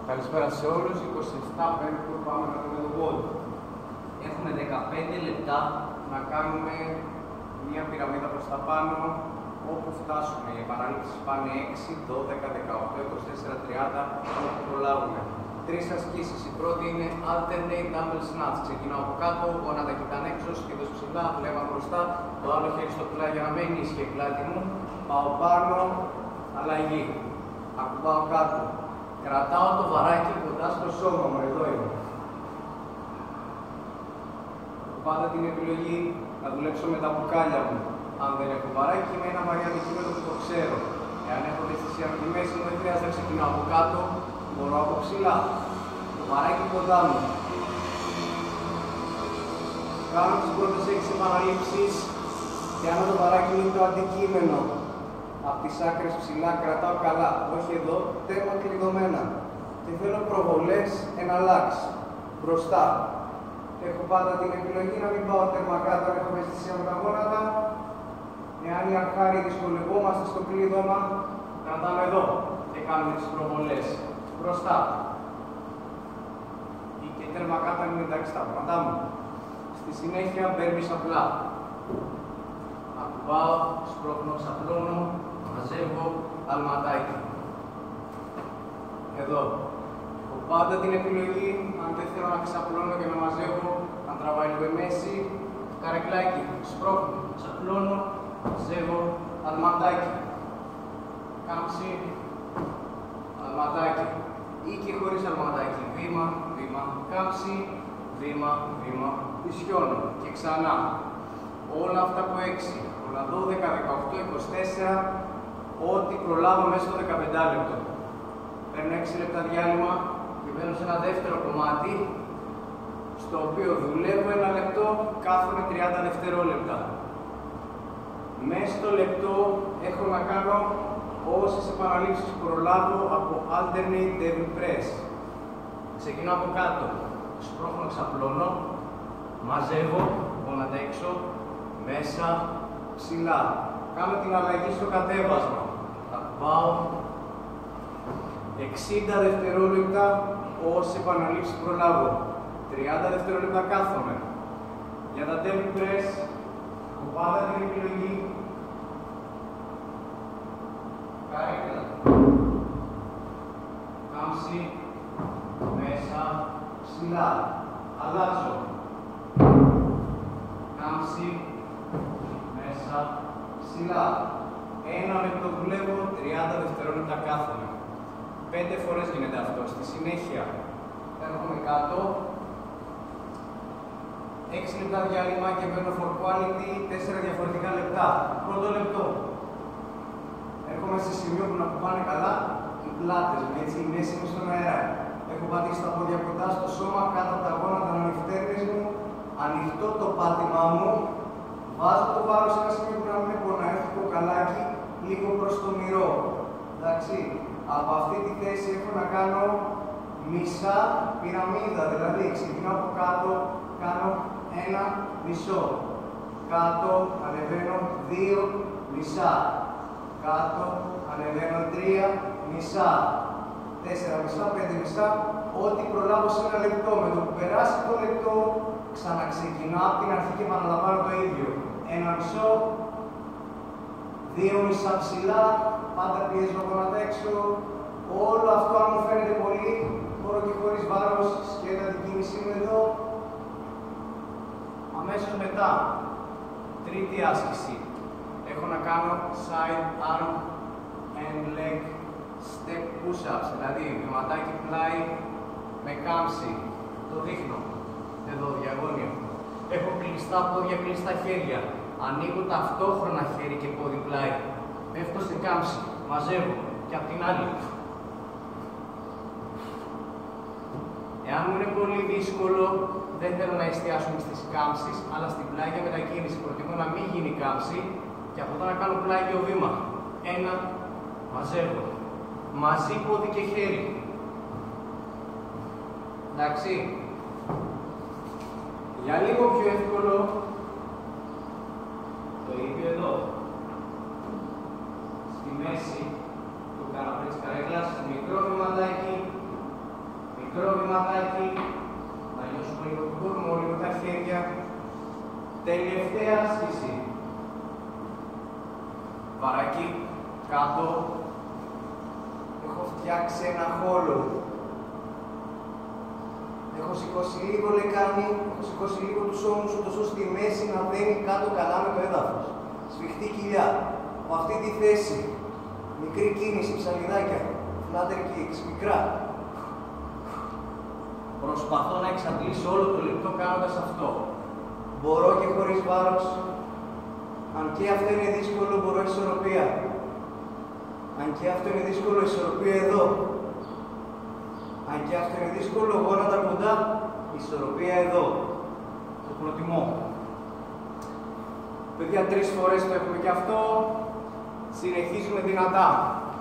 Καλησπέρα σε όλους. 27 Πέμπτου πάμε να δούμε το HOMEWOD. Έχουμε 15 λεπτά να κάνουμε μία πυραμίδα προς τα πάνω, όπου φτάσουμε. Οι επανάληψεις πάνε 6, 12, 18, 24, 30, όπου προλάβουμε. Τρεις ασκήσεις. Η πρώτη είναι alternate double snatch. Ξεκινάω από κάτω, γόνατα κοιτάνε έξω, σχεδόν ψηλά, βλέμμα μπροστά, το άλλο χέρι στο πλάι για να μένει ίσχυε πλάτη μου. Πάω πάνω, αλλαγή. Ακουμπάω κάτω. Κρατάω το βαράκι κοντά στο σώμα μου, εδώ είναι. Πάντα την επιλογή να δουλέψω με τα μπουκάλια μου. Αν δεν έχω βαράκι, με ένα βαρύ αντικείμενο που το ξέρω. Εάν έχω αισθησία με τη μέση μου, δεν χρειάζεται να ξεκινάω από κάτω, μπορώ από ψηλά. Το βαράκι κοντά μου. Κάνω τις πρώτες 6 επαναλήψεις και αν το βαράκι είναι το αντικείμενο. Από τις άκρες ψηλά κρατάω καλά, όχι εδώ, τέρμα κλειδωμένα. Και θέλω προβολές εναλλάξ, μπροστά. Έχω πάντα την επιλογή να μην πάω τέρμα κάτω, αν έχω αισθησία με τα γόνατα. Εάν οι αρχάροι δυσκολευόμαστε στο κλείδωμα, κρατάμε εδώ και κάνουμε τις προβολές μπροστά. Ή και τέρμα κάτω αν είναι εντάξει τα πράγματα μου. Στη συνέχεια μπέρμπεις απλά. Ακουμπάω, σπρώχνω, ξαπλώνω, μαζεύω, αλματάκι. Εδώ. Έχω πάντα την επιλογή, αν δεν θέλω να ξαπλώνω και να μαζεύω, να τραβάει λίγο η μέση, καρεκλάκι. Σπρώχνω, ξαπλώνω, μαζεύω, αλματάκι. Κάμψη, αλματάκι. Ή και χωρίς αλματάκι. Βήμα, βήμα, κάμψη, βήμα, βήμα, ισιώνω. Και ξανά. Όλα αυτά από 6. Όλα 12, 18, 24, ό,τι προλάβω μέσα στο 15 λεπτό. Παίρνω 6 λεπτά διάλειμμα και μπαίνω σε ένα δεύτερο κομμάτι, στο οποίο δουλεύω 1 λεπτό, κάθομαι 30 δευτερόλεπτα. Μέσα στο λεπτό έχω να κάνω όσες επαναλήψεις προλάβω από alternate devil press. Ξεκινάω από κάτω, σπρώχνω, ξαπλώνω, μαζεύω, γόνατα έξω, μέσα, ψηλά. Κάνω την αλλαγή στο κατέβασμα. Θα πάω 60 δευτερόλεπτα όσες επαναλήψεις προλάβω. 30 δευτερόλεπτα κάθομαι. Για τα devil press, έχω πάντα την επιλογή. Καρέκλα. Κάμψη, μέσα, ψηλά. Αλλάζω. Κάμψη, μέσα, ψηλά. 1 λεπτό δουλεύω, 30 δευτερόλεπτα κάθομαι. 5 φορές γίνεται αυτό. Στη συνέχεια έρχομαι κάτω. 6 λεπτά διάλειμμα και μπαίνω for quality 4 διαφορετικά λεπτά. Πρώτο λεπτό. Έρχομαι σε σημείο που να πάνε καλά οι πλάτες μου, έτσι, η μέση μου στον αέρα. Έχω πατήσει τα πόδια κοντά στο σώμα, κάτω από τα γόνατα, ανοιχτέρνες μου. Ανοιχτώ το πάτημά μου. Βάζω το βάρος σε ένα σημείο που να μην πονάει, έχω κοκαλάκι λίγο προς το μυρό. Εντάξει, από αυτή τη θέση έχω να κάνω μισά πυραμίδα, δηλαδή ξεκινάω από κάτω, κάνω 1 μισό. Κάτω, ανεβαίνω 2 μισά. Κάτω, ανεβαίνω 3 μισά. 4 μισά, 5 μισά, ό,τι προλάβω σε 1 λεπτό. Με το που περάσει το λεπτό, ξαναξεκινάω από την αρχή και επαναλαμβάνω το ίδιο. 1 μισό, 2 μισά ψηλά, πάντα πιέζω γόνατα έξω. Όλο αυτό, αν μου φαίνεται πολύ, μπορώ και χωρίς βάρος, σκέτα την κίνησή μου εδώ. Αμέσως μετά, τρίτη άσκηση. Έχω να κάνω side arm and leg step push-ups, δηλαδή βηματάκι πλάι με κάμψη. Το δείχνω. Εδώ, διαγώνια. Έχω κλειστά πόδια, κλειστά χέρια. Ανοίγω ταυτόχρονα χέρι και πόδι πλάι. Πέφτω στην κάμψη. Μαζεύω. Και απ' την άλλη. Εάν μου είναι πολύ δύσκολο, δεν θέλω να εστιάσουμε στις κάμψεις, αλλά στην πλάγια μετακίνηση. Προτιμώ να μην γίνει κάμψη και από εδώ να κάνω πλάγιο βήμα. 1, μαζεύω. Μαζί πόδι και χέρι. Εντάξει. Για λίγο πιο εύκολο, το ίδιο εδώ. Στη μέση του καναπέ της καρέκλας, μικρό βηματάκι, βηματάκι. Να νιώσουμε λίγο τον κορμό, λίγο τα χέρια. Τελευταία άσκηση. Παρακεί, κάτω. Έχω φτιάξει ένα χώλο. Έχω σηκώσει λίγο λεκάνη, έχω σηκώσει λίγο τους ώμους, ούτως ώστε η μέση να μπαίνει κάτω καλά με το έδαφος. Σφιχτή κοιλιά. Από αυτή τη θέση, μικρή κίνηση, ψαλιδάκια, flutter kicks, μικρά. Προσπαθώ να εξαντλήσω όλο το λεπτό κάνοντας αυτό. Μπορώ και χωρίς βάρος. Αν και αυτό είναι δύσκολο, μπορώ ισορροπία. Αν και αυτό είναι δύσκολο, ισορροπία εδώ. Αν και αυτό είναι δύσκολο, γόνατα κοντά, ισορροπία εδώ. Το προτιμώ. Παιδιά, 3 φορές το έχουμε και αυτό. Συνεχίζουμε δυνατά.